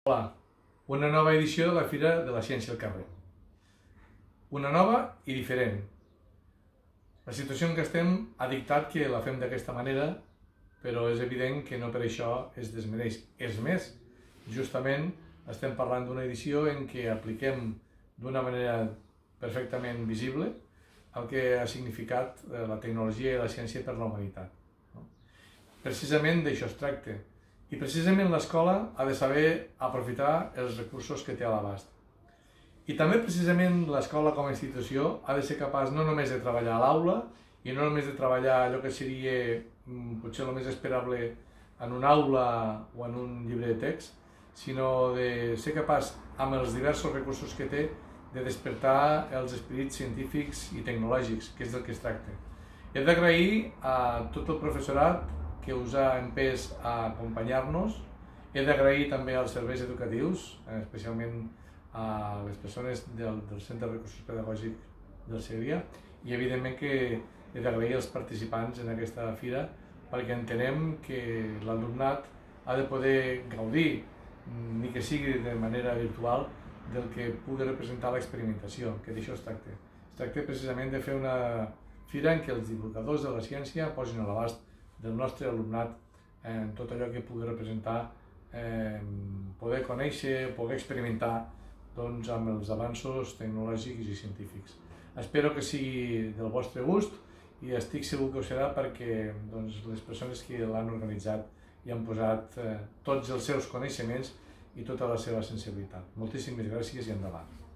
Hola, una nova edició de la Fira de la Ciència al Carrer. Una nova i diferent. La situació en què estem ha dictat que la fem d'aquesta manera, però és evident que no per això es desmereix. És més, justament estem parlant d'una edició en què apliquem d'una manera perfectament visible el que ha significat la tecnologia i la ciència per la humanitat. Precisament d'això es tracta. I precisament l'escola ha de saber aprofitar els recursos que té a l'abast. I també precisament l'escola com a institució ha de ser capaç no només de treballar a l'aula i no només de treballar allò que seria potser el més esperable en una aula o en un llibre de text, sinó de ser capaç, amb els diversos recursos que té, de despertar els esperits científics i tecnològics, que és del que es tracta. He d'agrair a tot el professorat que us ha empès a acompanyar-nos. He d'agrair també als serveis educatius, especialment a les persones del Centre de Recursos Pedagògics del Segrià, i evidentment que he d'agrair als participants en aquesta fira, perquè entenem que l'alumnat ha de poder gaudir, ni que sigui de manera virtual, del que pugui representar l'experimentació, que d'això es tracta. Es tracta precisament de fer una fira en què els divulgadors de la ciència posin a l'abast del nostre alumnat en tot allò que pugui representar poder conèixer, poder experimentar amb els avanços tecnològics i científics. Espero que sigui del vostre gust i estic segur que ho serà perquè les persones que l'han organitzat hi han posat tots els seus coneixements i tota la seva sensibilitat. Moltíssimes gràcies i endavant.